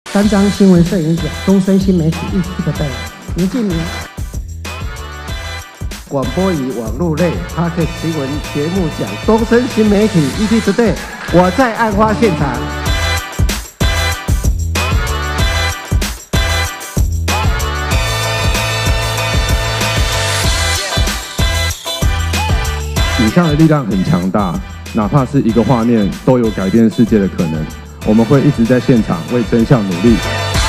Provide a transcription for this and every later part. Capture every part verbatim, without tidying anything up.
三张新闻摄影奖，东森新媒体一体的代表林敬明。广播与网络类 Podcast 新闻节目奖，东森新媒体 E T Today。我在案发现场。 影像的力量很强大，哪怕是一个画面，都有改变世界的可能。我们会一直在现场为真相努力。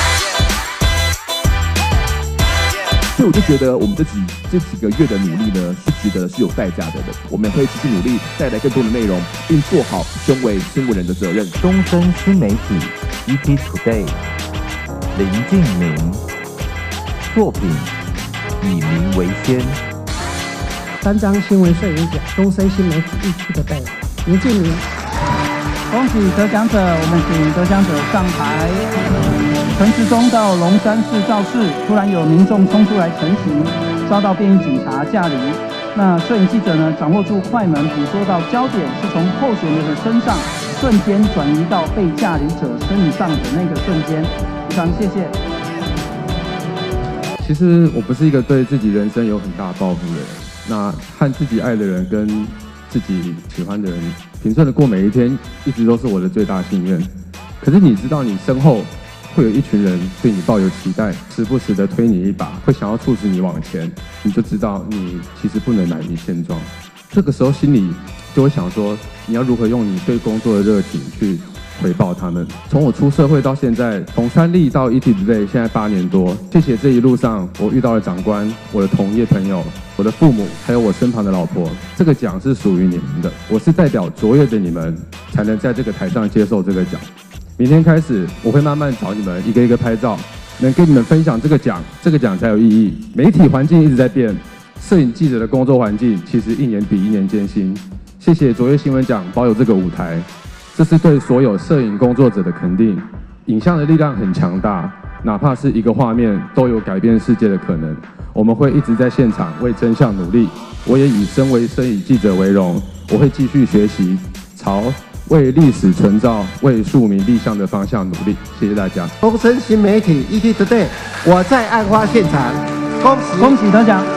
所以我就觉得我们这几这几个月的努力呢，是值得，是有代价的。我们会继续努力，带来更多的内容，并做好身为新闻人的责任。 东森新媒体 E T Today， 林敬明作品以民为先。 三张新闻摄影奖，东森新媒体一体的代表林敬明。 恭喜得奖者，我们请得奖者上台。陈时中到龙山市造势，突然有民众冲出来陈情，遭到便衣警察架离。那摄影记者呢，掌握住快门，捕捉到焦点是从候选人的身上瞬间转移到被架离者身上的那个瞬间。非常谢谢。 其实我不是一个对自己人生有很大抱负的人，那和自己爱的人跟自己喜欢的人平顺的过每一天，一直都是我的最大心愿。可是你知道，你身后会有一群人对你抱有期待，时不时的推你一把，会想要促使你往前，你就知道你其实不能难于现状。这个时候心里就会想说，你要如何用你对工作的热情去回报他们。从我出社会到现在，从三立到 E T Today， 现在八年多，谢谢这一路上我遇到的长官、我的同业朋友、我的父母，还有我身旁的老婆。这个奖是属于你们的，我是代表卓越的你们，才能在这个台上接受这个奖。明天开始，我会慢慢找你们一个一个拍照，能跟你们分享这个奖，这个奖才有意义。媒体环境一直在变，摄影记者的工作环境其实一年比一年艰辛。谢谢卓越新闻奖保有这个舞台，这是对所有摄影工作者的肯定。影像的力量很强大，哪怕是一个画面，都有改变世界的可能。我们会一直在现场为真相努力。我也以身为摄影记者为荣，我会继续学习，朝为历史存照、为庶民立项的方向努力。谢谢大家。 东森新媒体 E T Today， 我在案发现场。恭喜恭喜得奖。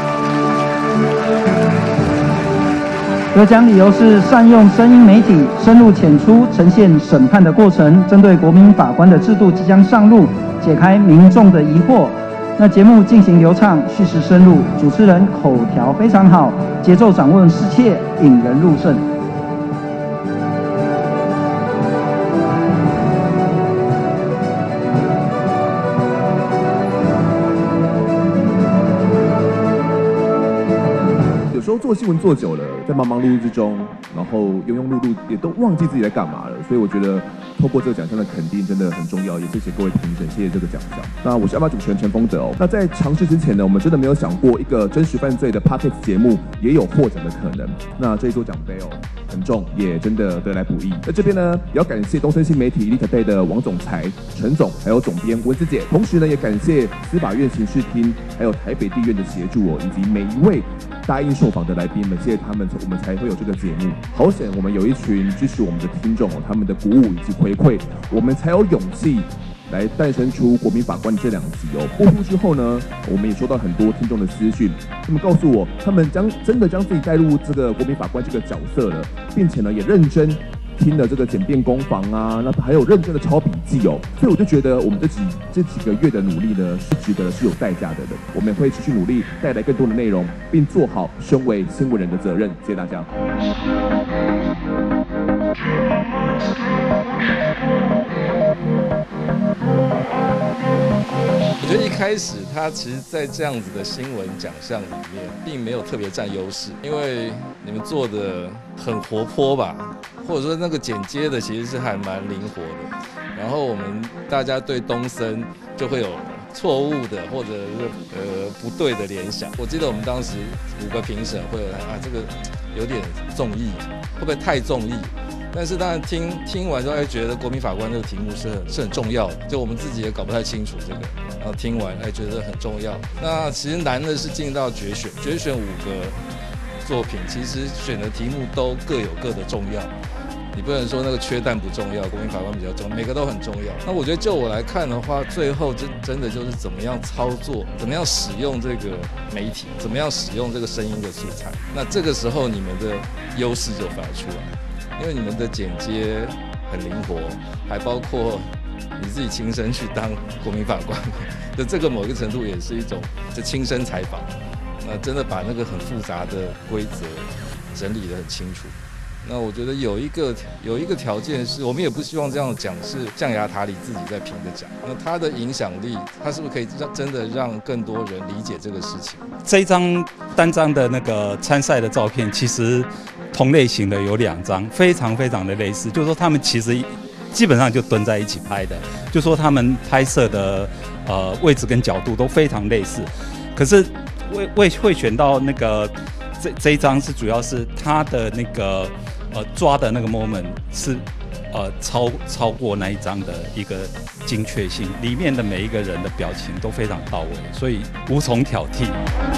得奖理由是善用声音媒体，深入浅出呈现审判的过程，针对国民法官的制度即将上路，解开民众的疑惑。那节目进行流畅，叙事深入，主持人口条非常好，节奏掌握适切，引人入胜。 有时候做新闻做久了，在忙忙碌碌之中，然后庸庸碌碌，也都忘记自己在干嘛了。所以我觉得，透过这个奖项的肯定真的很重要，也谢谢各位评审，谢谢这个奖项。那我是案发主持人陈丰德哦。那在尝试之前呢，我们真的没有想过一个真实犯罪的 Podcast 节目也有获奖的可能。那这一座奖杯哦很重，也真的得来不易。那这边呢，也要感谢东森新媒体 E T Today 的王总裁、陈总，还有总编文思姐。同时呢，也感谢司法院刑事厅，还有台北地院的协助哦，以及每一位答应受访的来宾们，谢谢他们，我们才会有这个节目。好险，我们有一群支持我们的听众哦，他们的鼓舞以及回馈，我们才有勇气来诞生出国民法官这两集哦。播出之后呢，我们也收到很多听众的私讯，他们告诉我，他们将真的将自己带入这个国民法官这个角色了，并且呢，也认真听了这个简便攻防啊，那还有认真的抄笔记哦。所以我就觉得我们这几这几个月的努力呢，是值得，是有代价的的。我们也会持续努力，带来更多的内容，并做好身为新闻人的责任。谢谢大家。 我觉得一开始他其实，在这样子的新闻奖项里面，并没有特别占优势，因为你们做的很活泼吧，或者说那个剪接的其实是还蛮灵活的。然后我们大家对东森就会有错误的或者是呃不对的联想。我记得我们当时五个评审会有啊，这个有点综艺，会不会太综艺？但是当然听听完之后，哎，觉得国民法官这个题目是很是很重要的，就我们自己也搞不太清楚这个，然后听完哎觉得很重要。那其实难的是进到决选，决选五个作品，其实选的题目都各有各的重要。 你不能说那个缺蛋不重要，国民法官比较重要，每个都很重要。那我觉得就我来看的话，最后真真的就是怎么样操作，怎么样使用这个媒体，怎么样使用这个声音的素材。那这个时候你们的优势就发出来，因为你们的剪接很灵活，还包括你自己亲身去当国民法官的这个某一个程度也是一种就亲身采访，那真的把那个很复杂的规则整理得很清楚。那我觉得有一个有一个条件是，我们也不希望这样讲是象牙塔里自己在评的讲，那它的影响力，它是不是可以让真的让更多人理解这个事情？ 这一张单张的那个参赛的照片，其实同类型的有两张，非常非常的类似，就是说他们其实基本上就蹲在一起拍的，就说他们拍摄的呃位置跟角度都非常类似，可是为为会选到那个这这一张是主要是他的那个呃抓的那个 moment 是呃超超过那一张的一个精确性，里面的每一个人的表情都非常到位，所以无从挑剔。